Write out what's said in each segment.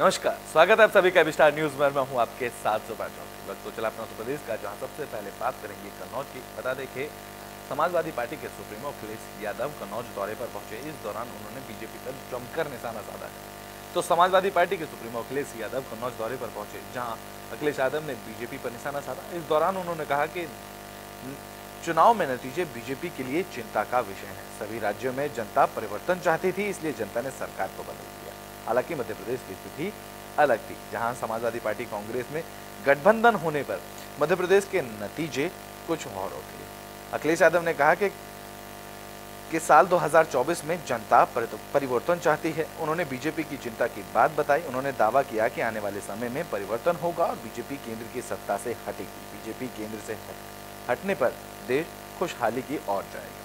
नमस्कार, स्वागत है आप सभी का स्टार न्यूज में। मैं हूं आपके साथ सुबह चौधरी। वक्त तो चला अपना उत्तर प्रदेश का, जहां सबसे पहले बात करेंगे कन्नौज की। बता दें कि समाजवादी पार्टी के सुप्रीमो अखिलेश यादव कन्नौज दौरे पर पहुंचे। इस दौरान उन्होंने बीजेपी पर जमकर निशाना साधा है। तो समाजवादी पार्टी के सुप्रीमो अखिलेश यादव कन्नौज दौरे पर पहुंचे, जहां अखिलेश यादव ने बीजेपी पर निशाना साधा। इस दौरान उन्होंने कहा कि चुनाव में नतीजे बीजेपी के लिए चिंता का विषय है। सभी राज्यों में जनता परिवर्तन चाहती थी, इसलिए जनता ने सरकार को बदल दिया। हालांकि मध्य प्रदेश की स्थिति अलग थी, जहां समाजवादी पार्टी कांग्रेस में गठबंधन होने पर मध्य प्रदेश के नतीजे कुछ और होते। अखिलेश यादव ने कहा कि साल 2024 में जनता परिवर्तन चाहती है। उन्होंने बीजेपी की चिंता की बात बताई। उन्होंने दावा किया कि आने वाले समय में परिवर्तन होगा और बीजेपी केंद्र की सत्ता से हटेगी। बीजेपी केंद्र से हटने पर देश खुशहाली की ओर जाएगा।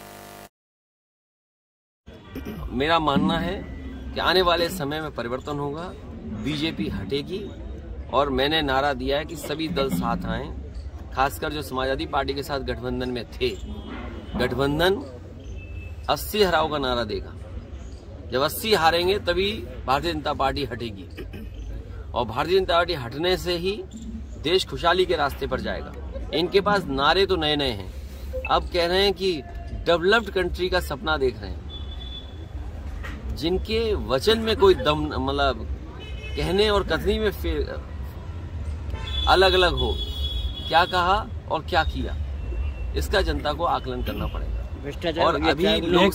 मेरा मानना है कि आने वाले समय में परिवर्तन होगा, बीजेपी हटेगी और मैंने नारा दिया है कि सभी दल साथ आएं। खासकर जो समाजवादी पार्टी के साथ गठबंधन में थे, गठबंधन 80 हराव का नारा देगा। जब 80 हारेंगे तभी भारतीय जनता पार्टी हटेगी और भारतीय जनता पार्टी हटने से ही देश खुशहाली के रास्ते पर जाएगा। इनके पास नारे तो नए नए हैं, अब कह रहे हैं कि डेवलप्ड कंट्री का सपना देख रहे हैं। जिनके वचन में कोई दम, मतलब कहने और कथनी में फिर अलग अलग हो, क्या कहा और क्या किया, इसका जनता को आकलन करना पड़ेगा। और अभी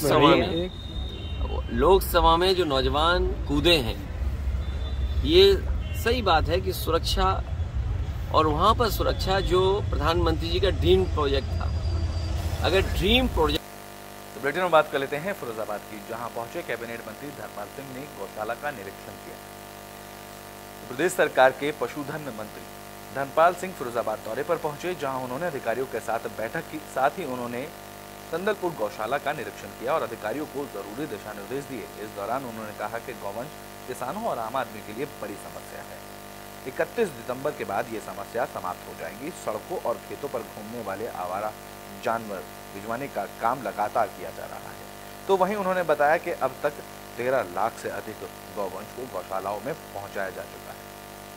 लोकसभा में जो नौजवान कूदे हैं, ये सही बात है कि सुरक्षा, और वहां पर सुरक्षा जो प्रधानमंत्री जी का ड्रीम प्रोजेक्ट था, अगर ड्रीम प्रोजेक्ट। तो बुलेटिन में बात कर लेते हैं फिरोजाबाद की, जहां पहुंचे कैबिनेट मंत्री धर्मपाल सिंह ने गौशाला का निरीक्षण किया। तो प्रदेश सरकार के पशुधन मंत्री धर्मपाल सिंह फिरोजाबाद दौरे पर पहुंचे, जहां उन्होंने अधिकारियों के साथ बैठक की। साथ ही उन्होंने संदलपुर गौशाला का निरीक्षण किया और अधिकारियों को जरूरी दिशा निर्देश दिए। इस दौरान उन्होंने कहा कि गौवंश किसानों और आम आदमी के लिए बड़ी समस्या है। 31 दिसंबर के बाद ये समस्या समाप्त हो जाएगी। सड़कों और खेतों पर घूमने वाले आवारा जानवर भिजवाने का काम लगातार किया जा रहा है। तो वहीं उन्होंने बताया कि अब तक 13 लाख से अधिक गौवंश को गौशालाओं में पहुंचाया जा चुका है।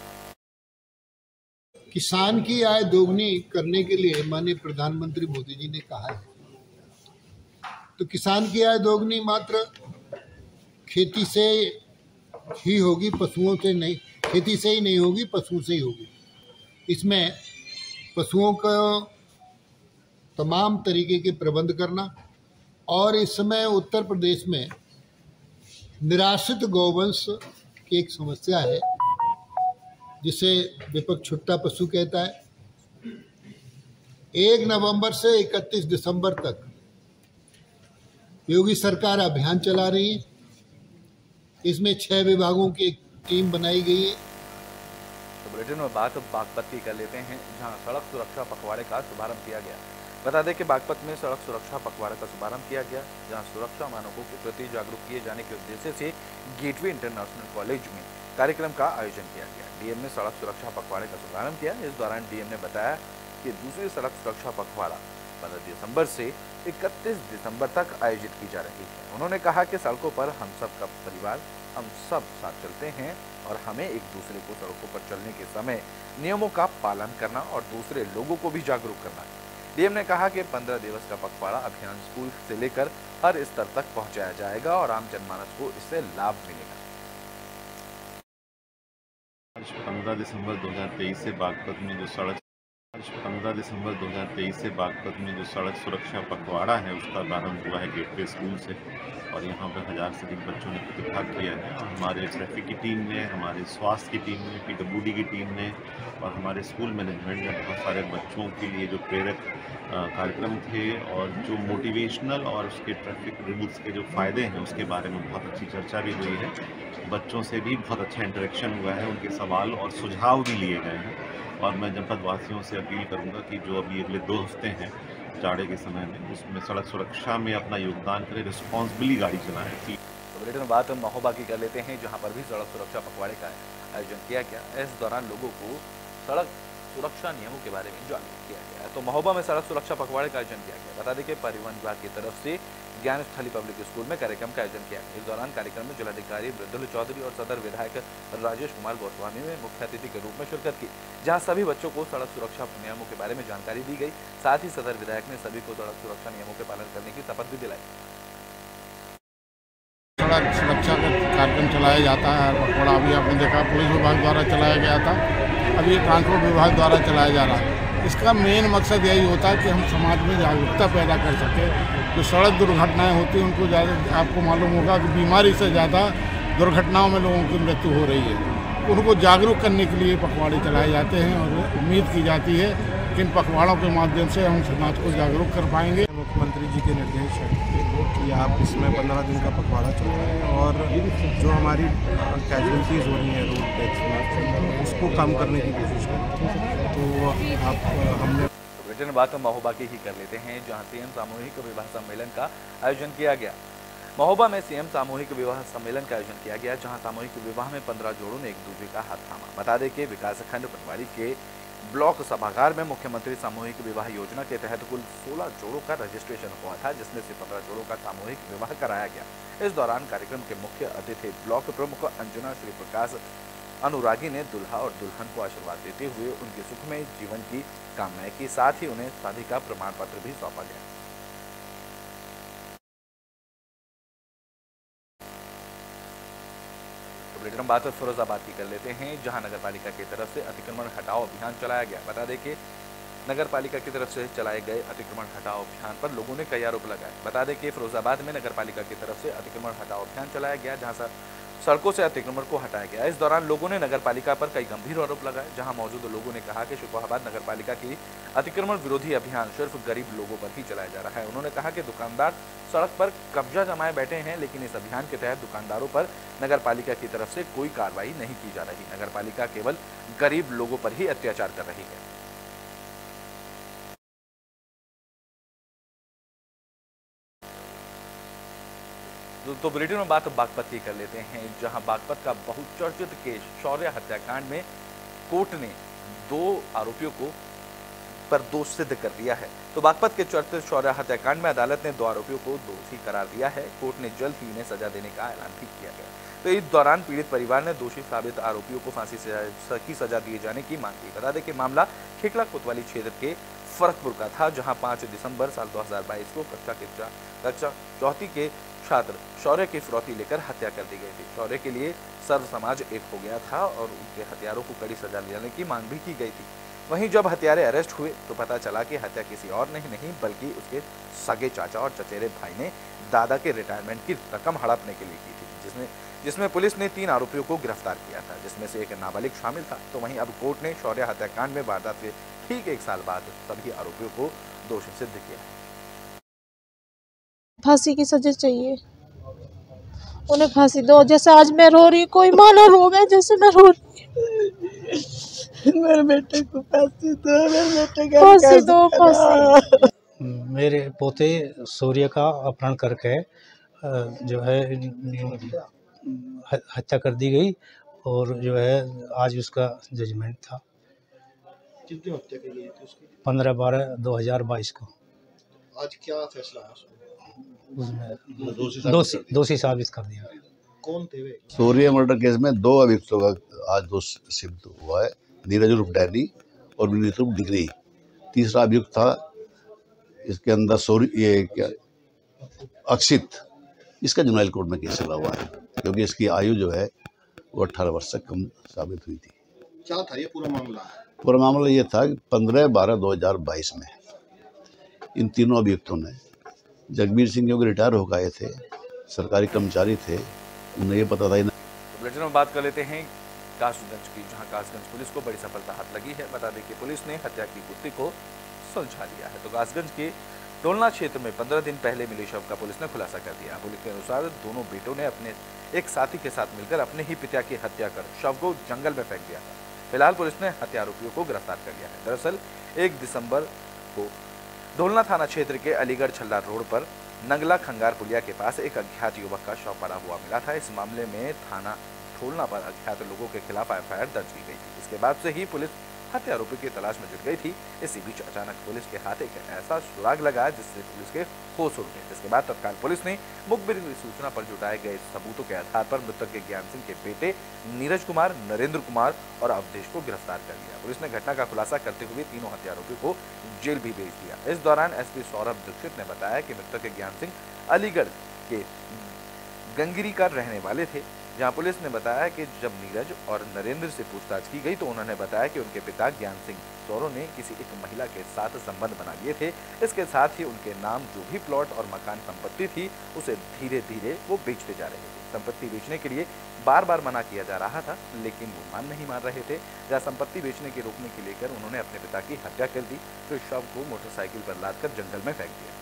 किसान की आय दोगुनी करने के लिए माननीय प्रधानमंत्री मोदी जी ने कहा है। तो किसान की आय दोगुनी मात्र खेती से ही होगी, पशुओं से नहीं। खेती से ही नहीं होगी, पशुओं से ही होगी। इसमें पशुओं का तमाम तरीके के प्रबंध करना, और इस समय उत्तर प्रदेश में निराश्रित गौवंश की एक समस्या है, जिसे विपक्ष छुट्टा पशु कहता है। 1 नवंबर से 31 दिसंबर तक योगी सरकार अभियान चला रही है। इसमें 6 विभागों की एक टीम बनाई गई है। तो बुलेटिन में बात बागपत की कर लेते हैं, जहां सड़क सुरक्षा पखवाड़े का शुभारंभ किया गया। बता दें कि बागपत में सड़क सुरक्षा पखवाड़े का शुभारंभ किया गया, जहां सुरक्षा मानकों के प्रति जागरूक किए जाने के उद्देश्य से गेटवे इंटरनेशनल कॉलेज में कार्यक्रम का आयोजन किया गया। डीएम ने सड़क सुरक्षा पखवाड़े का शुभारंभ किया। इस दौरान डीएम ने बताया कि दूसरी सड़क सुरक्षा पखवाड़ा 15 दिसंबर से 31 दिसंबर तक आयोजित की जा रही है। उन्होंने कहा कि सड़कों पर हम सब का परिवार, हम सब साथ चलते हैं और हमें एक दूसरे को सड़कों पर चलने के समय नियमों का पालन करना और दूसरे लोगों को भी जागरूक करना है। डीएम ने कहा कि 15 दिवस का पखवाड़ा अभियान स्कूल से लेकर हर स्तर तक पहुंचाया जाएगा और आम जनमानस को इससे लाभ मिलेगा। 15 दिसंबर 2023 से बागपत में जो सड़क सुरक्षा पखवाड़ा है, उसका प्रारंभ हुआ है गेटवे स्कूल से, और यहाँ पर 1000 से अधिक बच्चों ने प्रतिभाग किया है। और हमारे ट्रैफिक की टीम ने, हमारे स्वास्थ्य की टीम ने, पीडब्ल्यूडी की टीम ने और हमारे स्कूल मैनेजमेंट ने बहुत सारे बच्चों के लिए जो प्रेरक कार्यक्रम थे और जो मोटिवेशनल और उसके ट्रैफिक रूल्स के जो फ़ायदे हैं उसके बारे में बहुत अच्छी चर्चा भी हुई है। बच्चों से भी बहुत अच्छा इंटरेक्शन हुआ है, उनके सवाल और सुझाव भी लिए गए हैं। और मैं जनपद वासियों से अपील करूंगा कि जो अभी अगले 2 हफ्ते हैं जाड़े के समय में, उसमें सड़क सुरक्षा में अपना योगदान करें, रिस्पॉन्सिबली गाड़ी चलाएं। तो बुलेटिन में बात महोबा की कर लेते हैं, जहां पर भी सड़क सुरक्षा पखवाड़े का आयोजन किया गया। इस दौरान लोगों को सड़क सुरक्षा नियमों के बारे में जागरूक किया गया। तो महोबा में सड़क सुरक्षा पखवाड़े का आयोजन किया गया। बता दें कि परिवहन विभाग की तरफ से ज्ञान स्थली पब्लिक स्कूल में कार्यक्रम का आयोजन किया। इस दौरान कार्यक्रम में जिलाधिकारी मृदुल चौधरी और सदर विधायक राजेश कुमार गोस्वामी ने मुख्य अतिथि के रूप में शिरकत की, जहां सभी बच्चों को सड़क सुरक्षा नियमों के बारे में जानकारी दी गई। साथ ही सदर विधायक ने सभी को सड़क सुरक्षा नियमों के पालन करने की शपथ भी दिलाई। सड़क सुरक्षा का कार्यक्रम चलाया जाता है। पखवाड़ा अभी आपने देखा पुलिस विभाग द्वारा चलाया गया था, अभी ये ट्रांसपोर्ट विभाग द्वारा चलाया जा रहा है। इसका मेन मकसद यही होता है कि हम समाज में जागरूकता पैदा कर सकें। जो सड़क दुर्घटनाएं होती हैं उनको ज़्यादा, आपको मालूम होगा कि बीमारी से ज़्यादा दुर्घटनाओं में लोगों की मृत्यु हो रही है। उनको जागरूक करने के लिए पखवाड़े चलाए जाते हैं और उम्मीद की जाती है कि इन पखवाड़ों के माध्यम से हम समाज को जागरूक कर पाएंगे। मुख्यमंत्री जी के निर्देश है कि आप इसमें 15 दिन का पखवाड़ा चलाएं और जो हमारी कैजुअलिटीज़ हो रही हैं रोड टैक्स में उसको कम करने की कोशिश करें। तो हमने ब्रिटेन बात महोबा की ही कर लेते हैं, जहां सीएम सामूहिक विवाह सम्मेलन का आयोजन किया गया। महोबा में सीएम सामूहिक विवाह सम्मेलन का आयोजन किया गया, जहां सामूहिक विवाह में 15 जोड़ों ने एक दूसरे का हाथ थामा। बता दें कि विकासखंड पटवारी के ब्लॉक सभागार में मुख्यमंत्री सामूहिक विवाह योजना के तहत कुल 16 जोड़ों का रजिस्ट्रेशन हुआ था, जिसमें से 15 जोड़ों का सामूहिक विवाह कराया गया। इस दौरान कार्यक्रम के मुख्य अतिथि ब्लॉक प्रमुख अंजना श्री प्रकाश अनुरागी ने दुल्हा और दुल्हन को आशीर्वाद देते हुए उनके सुखमय जीवन की कामनाएं की। साथ ही उन्हें शादी का प्रमाण पत्र भी सौंपा गया। बुलेटिन बात फिरोजाबाद की कर लेते हैं, जहां नगर पालिका की तरफ से अतिक्रमण हटाओ अभियान चलाया गया। बता दें कि नगर पालिका की तरफ से चलाए गए अतिक्रमण हटाओ अभियान पर लोगों ने कई आरोप लगाए। बता दें कि फिरोजाबाद में नगर पालिका की तरफ से अतिक्रमण हटाओ अभियान चलाया गया, जहां सड़कों से अतिक्रमण को हटाया गया। इस दौरान लोगों ने नगर पालिका पर कई गंभीर आरोप लगाए, जहां मौजूद लोगों ने कहा कि शुकोहाबाद नगर पालिका की अतिक्रमण विरोधी अभियान सिर्फ गरीब लोगों पर ही चलाया जा रहा है। उन्होंने कहा कि दुकानदार सड़क पर कब्जा जमाए बैठे हैं, लेकिन इस अभियान के तहत दुकानदारों पर नगर पालिका की तरफ से कोई कार्रवाई नहीं की जा रही। नगर पालिका केवल गरीब लोगों पर ही अत्याचार कर रही है। तो बुलेटिन में बात बागपत की कर लेते हैं, जहां बागपत का बहुचर्चित केस शौर्य हत्याकांड में कोर्ट ने 2 आरोपियों को पर दोष सिद्ध कर दिया है। तो बागपत के चर्चित शौर्य हत्याकांड में अदालत ने 2 आरोपियों को दोषी करार दिया है। कोर्ट ने जल्द ही इन्हें सजा देने का ऐलान भी किया गया। तो इस दौरान पीड़ित परिवार ने दोषी साबित आरोपियों को फांसी की सजा दिए जाने की मांग की। बता दें कि मामला खेकड़ा कोतवाली क्षेत्र के फरकपुर का था, जहां 5 दिसंबर साल 2022 को कक्षा चौथी के छात्र शौर्य की फिरौती लेकर हत्या कर दी गई थी। शौर्य के लिए सर्व समाज एक हो गया था और उनके हत्यारों को कड़ी सजा दिलाने की मांग भी की गई थी। वहीं जब हत्यारे अरेस्ट हुए तो पता चला कि हत्या किसी और नहीं बल्कि उसके सगे चाचा और चचेरे भाई ने दादा के रिटायरमेंट की रकम हड़पने के लिए की थी, जिसमें पुलिस ने 3 आरोपियों को गिरफ्तार किया था, जिसमें से एक नाबालिग शामिल था। तो वहीं अब कोर्ट ने शौर्य हत्याकांड में वारदात के ठीक 1 साल बाद सभी आरोपियों को दोषी सिद्ध किया है। फांसी की सजा चाहिए, उन्हें फांसी दो। जैसे आज मैं रो रही, कोई मानो रो गए जैसे मैं रो रही। मेरे बेटे को फांसी दो, मेरे बेटे का फांसी दो, फांसी। मेरे पोते सूर्य का अपहरण करके जो है हत्या कर दी गई और जो है आज उसका जजमेंट था। कितनी हत्या की गई थी उसकी? 15/12/2022 को। आज क्या फैसला है उसमें? दोषी साबित कर दिया। कौन थे वे? सूर्य मर्डर केस में 2 अभियुक्तों का आज दोष सिद्ध हुआ है, नीरज उर्फ डैनी और विनीत उर्फ डिग्री। तीसरा अभियुक्त था इसके अंदर अक्षित। इसका जुवेनाइल कोर्ट में केस चला हुआ है, क्योंकि इसकी आयु जो है वो 18 वर्ष से कम साबित हुई थी। क्या था ये पूरा मामला? पूरा मामला ये था कि 15/12/2022 में इन तीनों अभियुक्तों ने, जगबीर सिंह जो रिटायर होकर आए थे, सरकारी कर्मचारी थे, उन्हें ये पता था ही नहीं। बुलेटिन में बात कर लेते हैं कासगंज की, जहां कासगंज पुलिस को बड़ी सफलता हाथ लगी है। बता दें कि पुलिस ने हत्या की गुत्थी को सुलझा लिया है। तो कासगंज के डोलना क्षेत्र में 15 दिन पहले मिले शव का पुलिस ने खुलासा कर दिया। पुलिस के अनुसार दोनों बेटों ने अपने एक साथी के साथ मिलकर अपने ही पिता की हत्या कर शव को जंगल में फेंक दिया था। फिलहाल पुलिस ने हत्या आरोपियों को गिरफ्तार कर लिया है। दरअसल 1 दिसंबर को डोलना थाना क्षेत्र के अलीगढ़ छल्ला रोड पर नंगला खंगार पुलिया के पास एक अज्ञात युवक का शव पड़ा हुआ मिला था। इस मामले में थाना ठोलना पर अज्ञात लोगों के खिलाफ एफआईआर दर्ज की गई थी। इसके बाद से ही पुलिस हत्या आरोपी की तलाश में जुट गई थी। इसी बीच अचानक पुलिस के हाथ एक ऐसा सुराग लगा जिससे पुलिस के होश उड़ गए, जिसके बाद तत्काल पुलिस ने मुखबिर की सूचना पर जुटाए गए सबूतों के आधार पर मृतक के ज्ञान सिंह के बेटे नीरज कुमार, नरेंद्र कुमार और अवधेश को गिरफ्तार कर लिया। पुलिस ने घटना का खुलासा करते हुए तीनों हत्या आरोपियों को जेल भी भेज दिया। इस दौरान एसपी सौरभ दीक्षित ने बताया कि मृतक के ज्ञान सिंह अलीगढ़ के गंगिरी का रहने वाले थे, जहां पुलिस ने बताया कि जब नीरज और नरेंद्र से पूछताछ की गई तो उन्होंने बताया कि उनके पिता ज्ञान सिंह सौरो ने किसी एक महिला के साथ संबंध बना लिए थे। इसके साथ ही उनके नाम जो भी प्लॉट और मकान संपत्ति थी उसे धीरे धीरे वो बेचते जा रहे थे। संपत्ति बेचने के लिए बार बार मना किया जा रहा था, लेकिन वो नहीं मान रहे थे। जहाँ संपत्ति बेचने के रोकने के लेकर उन्होंने अपने पिता की हत्या कर दी, तो शव को मोटरसाइकिल पर लादकर जंगल में फेंक दिया।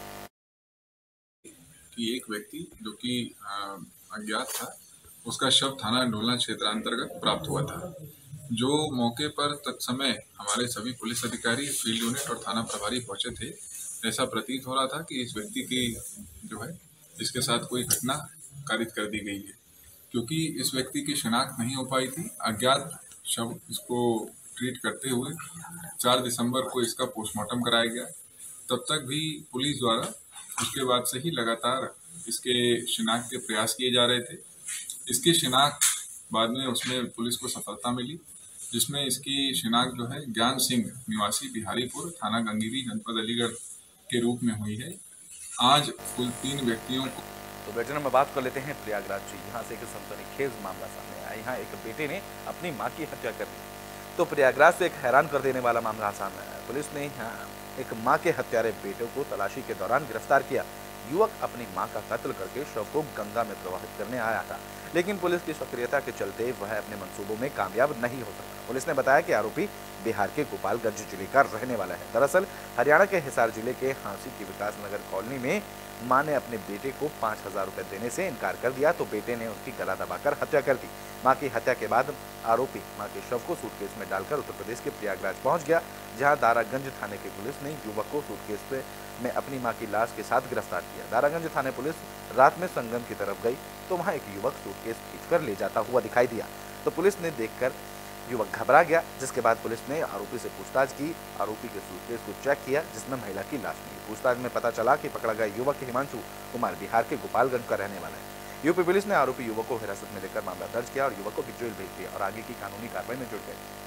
कि एक व्यक्ति जो कि अज्ञात था, उसका शव थाना ढोलना क्षेत्रांतर्गत प्राप्त हुआ था। जो मौके पर तत्समय हमारे सभी पुलिस अधिकारी, फील्ड यूनिट और थाना प्रभारी पहुंचे थे, ऐसा प्रतीत हो रहा था कि इस व्यक्ति की जो है इसके साथ कोई घटना कारित कर दी गई है, क्योंकि इस व्यक्ति की शिनाख्त नहीं हो पाई थी। अज्ञात शव इसको ट्रीट करते हुए 4 दिसंबर को इसका पोस्टमार्टम कराया गया। तब तक भी पुलिस द्वारा उसके बाद से ही लगातार इसके शिनाख्त के प्रयास किए जा रहे थे। इसकी शिनाख्त बाद में उसमें पुलिस को सफलता मिली, जिसमें इसकी शिनाख्त जो है ज्ञान सिंह निवासी बिहारीपुर, थाना गंगिरी, जनपद अलीगढ़ के रूप में हुई है। आज कुल 3 व्यक्तियों को तो बेटे में बात कर लेते हैं प्रयागराज से। यहाँ से एक सनसनीखेज मामला सामने आया। यहाँ एक बेटे ने अपनी मां की हत्या कर दी। तो प्रयागराज से एक हैरान कर देने वाला मामला सामने आया। पुलिस ने यहाँ एक मां के हत्यारे बेटे को तलाशी के दौरान गिरफ्तार किया। युवक अपनी मां का कत्ल करके शव को गंगा में प्रवाहित करने आया था, लेकिन पुलिस की सक्रियता के चलते वह अपने मंसूबों में कामयाब नहीं हो सका। पुलिस ने बताया कि आरोपी बिहार के गोपालगंज जिले का रहने वाला है। दरअसल हरियाणा के हिसार जिले के हांसी की विकास नगर कॉलोनी में मां ने अपने बेटे को 5000 रुपए देने से इनकार कर दिया, तो बेटे ने उसकी गला दबाकर हत्या कर दी। मां की हत्या के बाद आरोपी मां के शव को सूटकेस में डालकर उत्तर प्रदेश के प्रयागराज पहुंच गया, जहां दारागंज थाने की पुलिस ने युवक को सूटकेस में अपनी मां की लाश के साथ गिरफ्तार किया। दारागंज थाने पुलिस रात में संगम की तरफ गई तो वहां एक युवक सूटकेस खींचकर ले जाता हुआ दिखाई दिया, तो पुलिस ने देखकर युवक घबरा गया, जिसके बाद पुलिस ने आरोपी से पूछताछ की। आरोपी के सूटकेस को चेक किया, जिसमें महिला की लाश मिली। पूछताछ में पता चला कि पकड़ा गया युवक हिमांशु कुमार बिहार के गोपालगंज का रहने वाला है। यूपी पुलिस ने आरोपी युवक को हिरासत में लेकर मामला दर्ज किया और युवक को जेल भेज दिया और आगे की कानूनी कार्रवाई में जुट गए।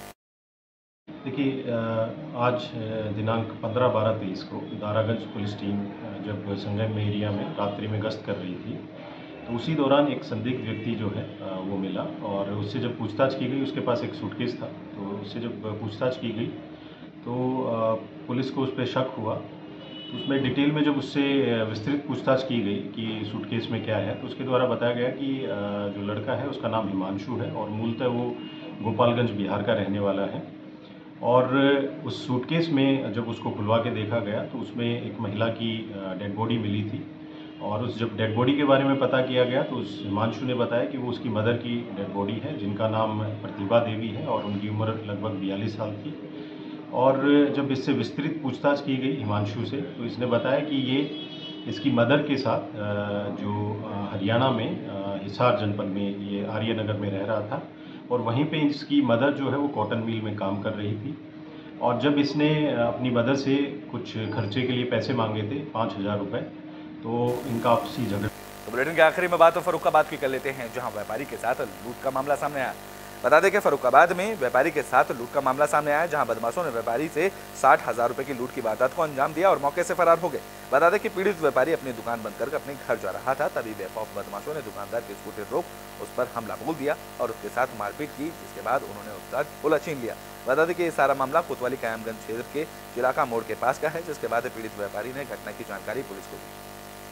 देखिए, आज दिनांक 15-12-23 को दारागंज पुलिस टीम जब संगम एरिया में रात्रि में गश्त कर रही थी, तो उसी दौरान एक संदिग्ध व्यक्ति जो है वो मिला और उससे जब पूछताछ की गई, उसके पास एक सूटकेस था, तो उससे जब पूछताछ की गई तो पुलिस को उस पर शक हुआ। तो उसमें डिटेल में जब उससे विस्तृत पूछताछ की गई कि सूटकेस में क्या है, तो उसके द्वारा बताया गया कि जो लड़का है उसका नाम हिमांशु है और मूलतः वो गोपालगंज बिहार का रहने वाला है। और उस सूटकेस में जब उसको खुलवा के देखा गया तो उसमें एक महिला की डेड बॉडी मिली थी और उस जब डेड बॉडी के बारे में पता किया गया तो उस हिमांशु ने बताया कि वो उसकी मदर की डेड बॉडी है, जिनका नाम प्रतिभा देवी है और उनकी उम्र लगभग 42 साल थी। और जब इससे विस्तृत पूछताछ की गई हिमांशु से, तो इसने बताया कि ये इसकी मदर के साथ जो हरियाणा में हिसार जनपद में ये आर्यनगर में रह रहा था और वहीं पे इसकी मदर जो है वो कॉटन मिल में काम कर रही थी। और जब इसने अपनी मदर से कुछ खर्चे के लिए पैसे मांगे थे 5000 रुपये, तो इनका आपसी झगड़ा। तो बुलेटिन के आखिरी में बात फर्रुखाबाद की कर लेते हैं, जहां व्यापारी के साथ लूट का मामला सामने आया। बता दें कि फर्रुखाबाद में व्यापारी के साथ लूट का मामला सामने आया, जहां बदमाशों ने व्यापारी से 60,000 रुपए की लूट की वारदात को अंजाम दिया और मौके से फरार हो गए। बता दें कि पीड़ित व्यापारी अपनी दुकान बंद कर अपने घर जा रहा था, तभी बेखौफ बदमाशों ने दुकानदार की स्कूटर रोक उस पर हमला बोल दिया और उसके साथ मारपीट की, जिसके बाद उन्होंने उसका पुला छीन लिया। बता दें कि ये सारा मामला कोतवाली कायमगंज क्षेत्र के चिलाका मोड़ के पास का है, जिसके बाद पीड़ित व्यापारी ने घटना की जानकारी पुलिस को दी।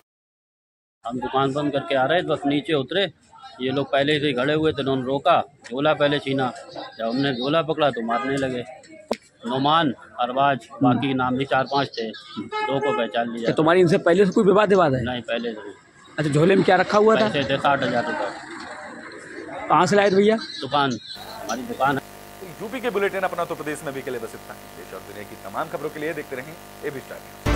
हम दुकान बंद करके आ रहे थे, बस नीचे उतरे, ये लोग पहले से खड़े हुए थे, उन्होंने रोका, झोला पहले छीना, जब हमने झोला पकड़ा तो मारने लगे। नुमान, अरबाज, बाकी नाम भी 4-5 थे, 2 को पहचान लिया। तुम्हारी इनसे पहले से कोई विवाद है? नहीं, पहले से। अच्छा, झोले में क्या रखा हुआ था? पैसे थे 60,000 रुपये। कहाँ से लाए थे भैया? दुकान, हमारी दुकान है। यूपी के बुलेटिन अपना उत्तर प्रदेश में भी के लिए बस इतना ही। देश और दुनिया की तमाम खबरों के लिए देखते रहें एबी स्टार न्यूज़।